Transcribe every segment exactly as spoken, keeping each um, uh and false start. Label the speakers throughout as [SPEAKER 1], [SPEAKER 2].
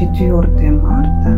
[SPEAKER 1] четвёртое марта.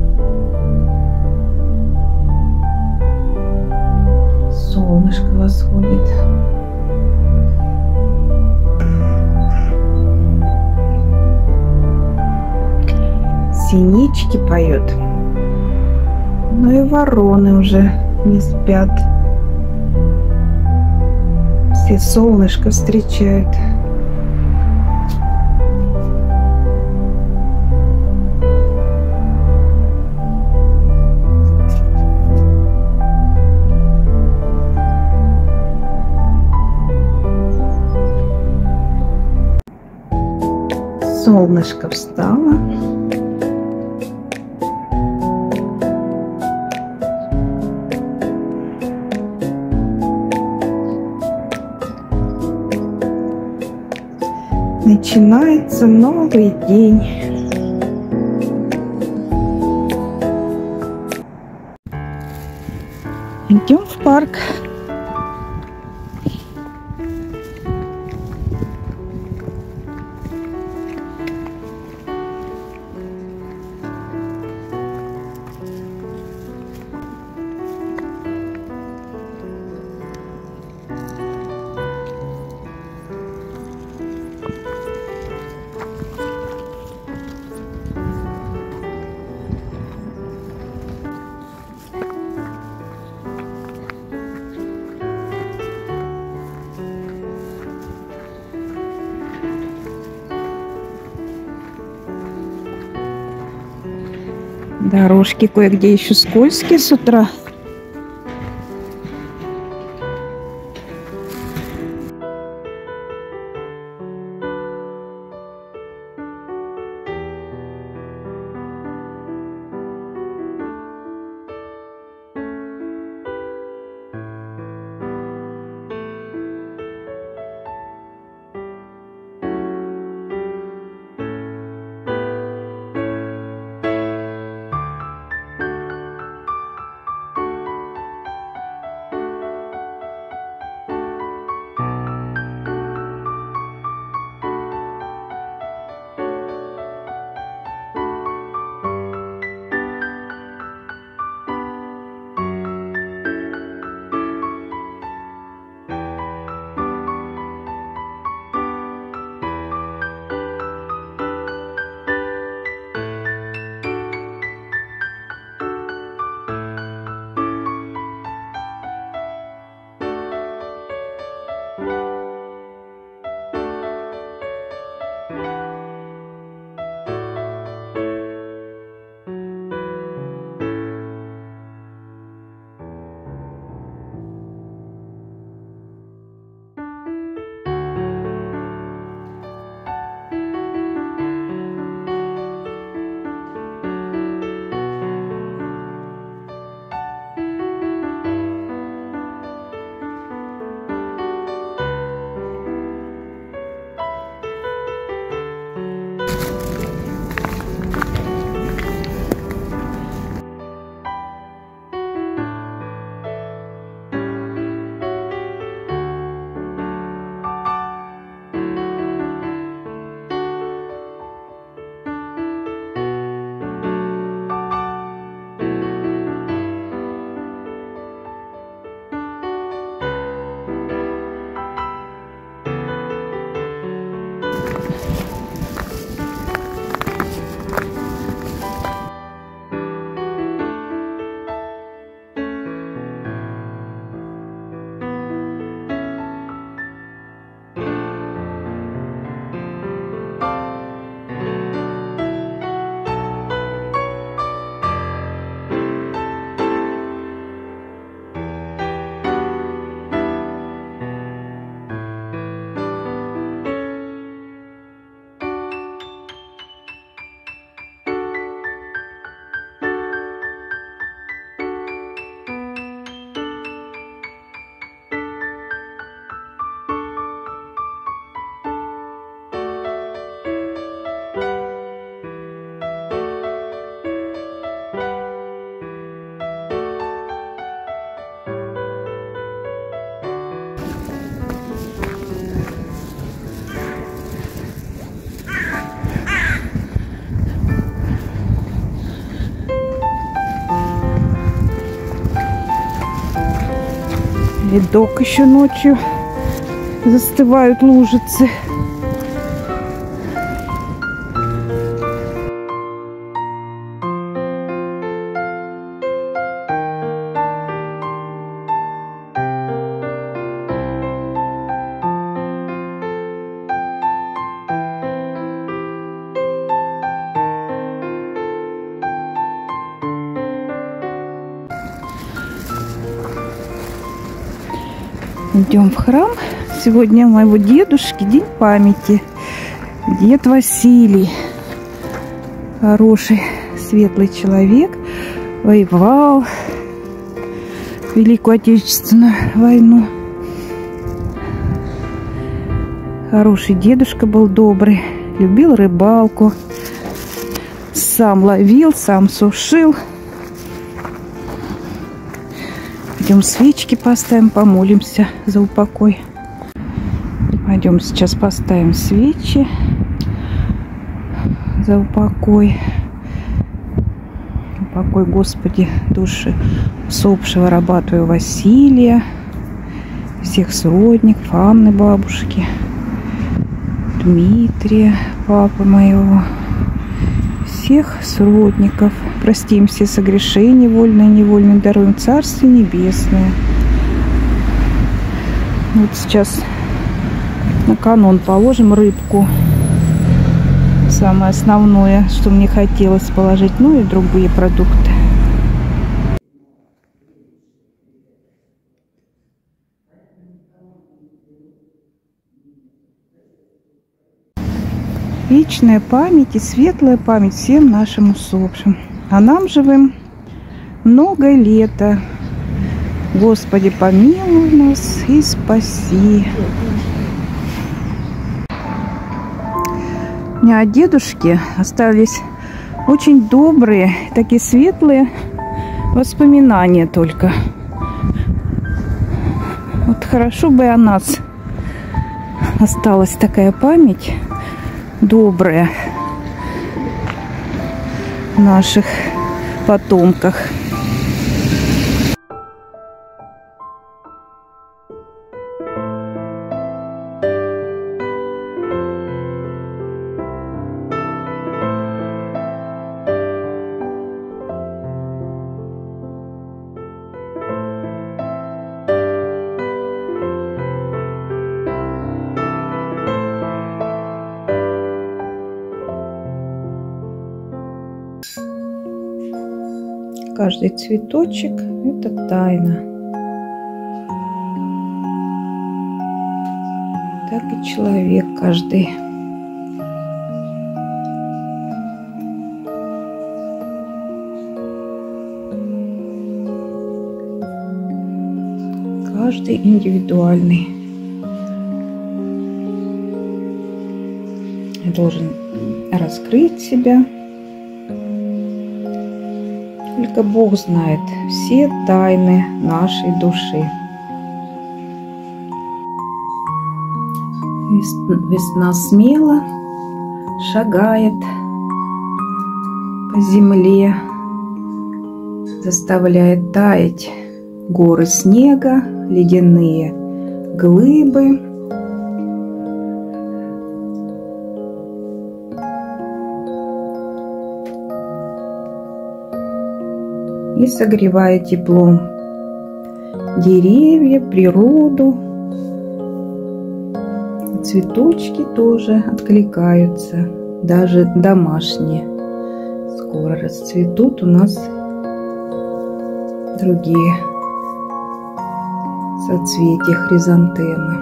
[SPEAKER 1] Солнышко восходит. Синички поют. Ну и вороны уже не спят. Все солнышко встречают. Солнышко встало. Начинается новый день. Идем в парк. Дорожки кое-где еще скользкие с утра. Ледок еще ночью. Застывают лужицы. Идем в храм. Сегодня у моего дедушки день памяти. Дед Василий. Хороший, светлый человек. Воевал в Великую Отечественную войну. Хороший дедушка был, добрый. Любил рыбалку. Сам ловил, сам сушил. Пойдем свечки поставим, помолимся за упокой. Пойдем сейчас поставим свечи за упокой. Упокой, Господи, души усопшего раба Твоего Василия, всех сродников, Анны бабушки, Дмитрия, папы моего, всех сродников. Прости им все согрешения, вольные и невольные, даруем Царствие Небесное. Вот сейчас на канон положим рыбку. Самое основное, что мне хотелось положить, ну и другие продукты. Вечная память и светлая память всем нашим усопшим. А нам живым много лета. Господи, помилуй нас и спаси. У меня от дедушки остались очень добрые, такие светлые воспоминания только. Вот хорошо бы о нас осталась такая память добрая в наших потомках. Каждый цветочек – это тайна. Так и человек каждый. Каждый индивидуальный. Должен раскрыть себя. Только Бог знает все тайны нашей души. Весна смело шагает по земле, заставляет таять горы снега, ледяные глыбы. И согревая теплом деревья, природу. Цветочки тоже откликаются, даже домашние. Скоро расцветут у нас другие соцветия хризантемы.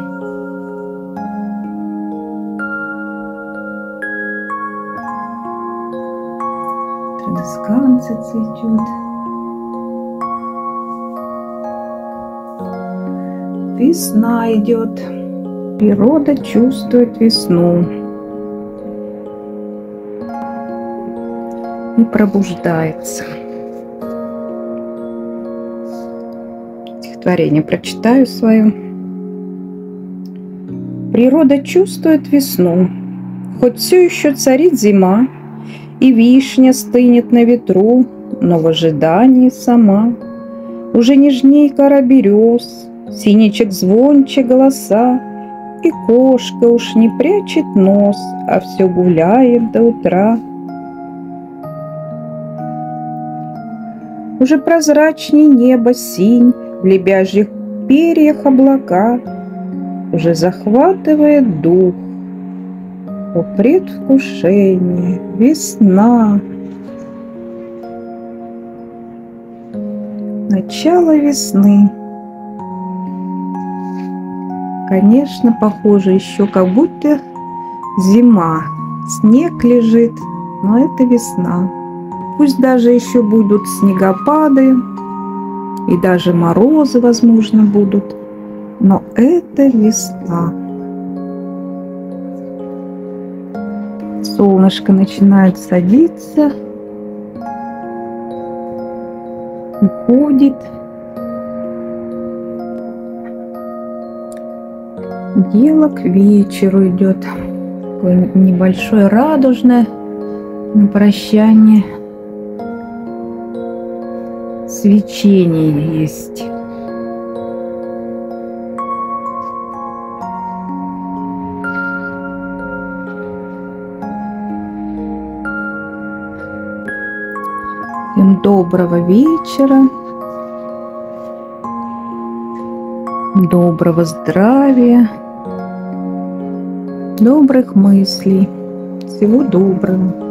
[SPEAKER 1] Традесканция цветет. Весна идет, природа чувствует весну и пробуждается. Стихотворение прочитаю свое. Природа чувствует весну, хоть все еще царит зима, и вишня стынет на ветру, но в ожидании сама. Уже нежней кора берез, Синичек звонче голоса, и кошка уж не прячет нос, а все гуляет до утра. Уже прозрачней небо синь, в лебяжьих перьях облака, уже захватывает дух. О, предвкушение, весна! Начало весны. Конечно, похоже еще как будто зима. Снег лежит, но это весна. Пусть даже еще будут снегопады и даже морозы, возможно, будут, но это весна. Солнышко начинает садиться, уходит. Дело к вечеру идет. Такое небольшое радужное на прощание свечение есть. Всем доброго вечера, доброго здравия, добрых мыслей. Всего доброго.